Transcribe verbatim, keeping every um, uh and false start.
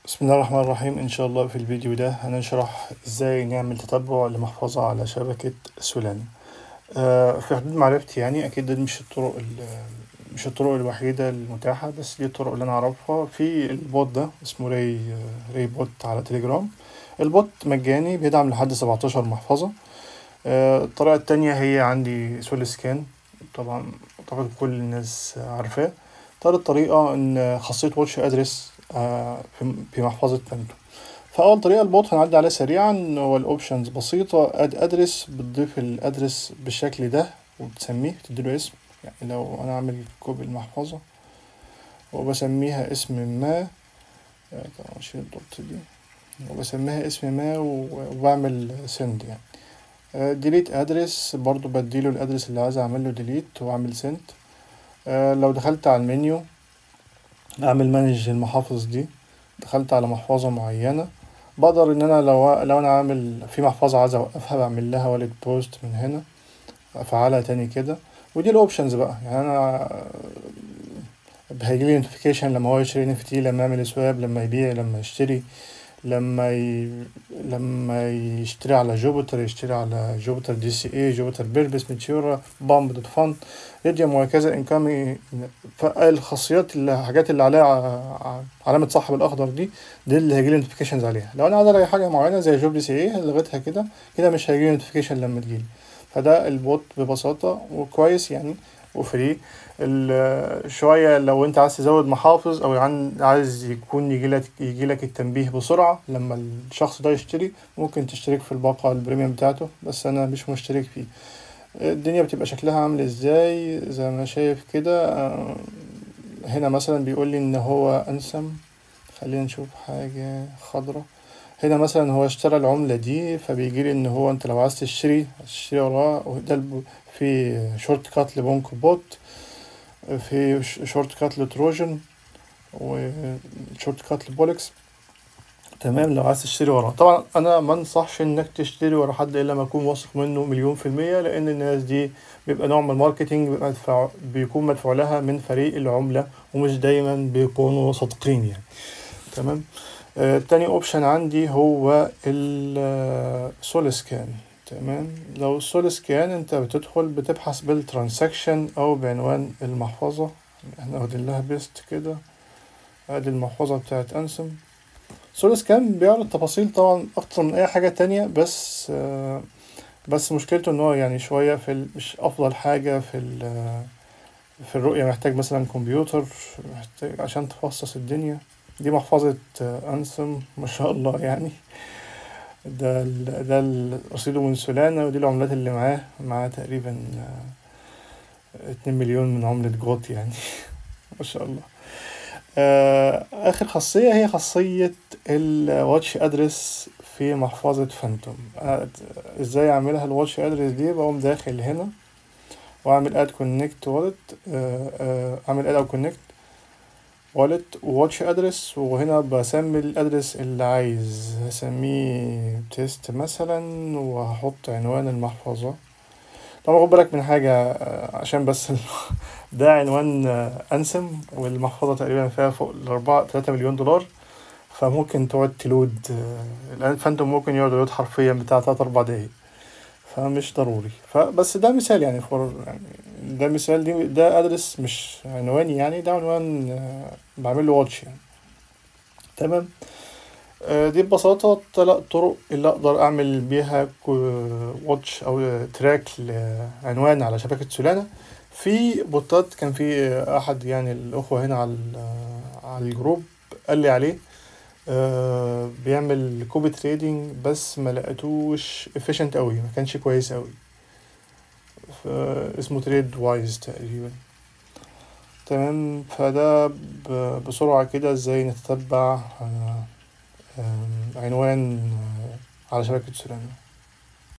بسم الله الرحمن الرحيم. إن شاء الله في الفيديو ده هنشرح إزاي نعمل تتبع لمحفظة على شبكة سولانا. آه في حدود معرفتي، يعني أكيد دي مش الطرق مش الطرق الوحيدة المتاحة، بس دي الطرق اللي أنا أعرفها. في البوت ده اسمه راي راي بوت على تليجرام. البوت مجاني، بيدعم لحد سبعتاشر محفظة. آه الطريقة التانية هي عندي سول سكان، طبعا أعتقد كل الناس عارفاه. تالت طريقة إن خاصية واتش أدرس آه في محفظة بنتو. فأول طريقة البوت هنعدي عليها سريعا، هو الأوبشنز بسيطة. أد أدرس، بتضيف الأدرس بالشكل ده وبتسميه، تديله اسم. يعني لو أنا أعمل كوبي المحفظة وبسميها اسم ما، طبعا أشيل الدوت دي، وبسميها اسم ما وبعمل سند. يعني ديليت ادرس، برضو بديله الادرس اللي عايز اعمله ديليت واعمل سنت. أه لو دخلت على المنيو اعمل مانج المحافظ دي، دخلت على محفظة معينة، بقدر ان انا لو لو انا عامل في محفظة عايز اوقفها بعمل لها والد بوست من هنا، افعلها تاني كده. ودي الاوبشنز بقى. يعني انا هيجيلي نوتيفيكيشن لما هو يشتري ان اف تي، لما يعمل سواب، لما يبيع، لما يشتري، لما ي... لما يشتري على جوبيتر، يشتري على جوبيتر دي سي اي، جوبيتر بيربس، ميتشورا، بامب دوت فان، ريديوم، وهكذا. انكامي. فالخاصيات، الحاجات اللي عليها علامة صاحب الأخضر دي، دي اللي هيجيلي نوتيفيكيشنز عليها. لو أنا عايز ألاقي حاجة معينة زي جوب دي سي اي لغيتها كده كده مش هيجيلي نوتيفيكيشن لما تجيلي. فده البوت ببساطة وكويس يعني وفري. شوية لو انت عايز تزود محافظ او عايز يكون يجيلك يجيلك التنبيه بسرعة لما الشخص ده يشتري، ممكن تشترك في الباقة البريميوم بتاعته، بس انا مش مشترك فيه. الدنيا بتبقى شكلها عامل ازاي زي ما شايف كده. هنا مثلا بيقول لي ان هو انسم. خلينا نشوف حاجة خضرة. هنا مثلا هو اشترى العملة دي، فبيجيلي ان هو انت لو عايز تشتري تشتري وراه. وده في شورت كات لبونك بوت، في شورت كات لتروجن، وشورت كات لبولكس. تمام. لو عايز تشتري وراه، طبعا انا ما انصحش انك تشتري ورا حد الا ما اكون واثق منه مليون في المية، لان الناس دي بيبقى نوع من الماركتينج، بيبقى مدفوع بيكون مدفوع لها من فريق العملة، ومش دايما بيكونوا صادقين يعني. تمام. آه تاني اوبشن عندي هو السول سكان. تمام. لو السول سكان انت بتدخل بتبحث بالترانساكشن او بعنوان المحفظة. احنا واخدين لها بيست كده. ادي المحفظة بتاعت انسم. سول سكان بيعرض تفاصيل طبعا اكتر من اي حاجة تانية، بس آه بس مشكلته ان هو يعني شوية في مش افضل حاجة في في الرؤية. محتاج مثلا كمبيوتر، محتاج عشان تفصص الدنيا. دي محفظة انسم ما شاء الله يعني. ده ال ده رصيده من سولانا، ودي العملات اللي معاه معاه تقريبا اتنين مليون من عملة جوت يعني. ما شاء الله. آه اخر خاصية هي خاصية الواتش ادرس في محفظة فانتوم. آه ازاي اعملها الواتش ادرس دي؟ بقوم داخل هنا واعمل اد كونكت والت، اعمل اد او كونكت والت واتش ادرس، وهنا بسمي الادرس اللي عايز، هسميه تيست مثلا، وهحط عنوان المحفظة. طبعا خد بالك من حاجة عشان بس ده عنوان انسم، والمحفظة تقريبا فيها فوق الاربعة تلاتة مليون دولار، فممكن تقعد تلود. فانتم ممكن يقعد يلود حرفيا بتاع تلات اربع دقايق، فمش ضروري. فبس ده مثال يعني فور يعني ده مثال. دي ده ادرس مش عنواني، يعني ده عنوان بعمل له واتش يعني. تمام. دي ببساطة تلات طرق اللي اقدر اعمل بيها واتش او تراك لعنوان على شبكة سولانا. في بوتات، كان في احد يعني الاخوة هنا على على الجروب قال لي عليه. آه بيعمل كوبي تريدينج، بس ما لقيتوش efficient قوي، ما كانش كويس قوي. اسمه تريد وايز تقريبا. تمام. فده بسرعة كده ازاي نتتبع آه آه عنوان آه على شبكة سولانا.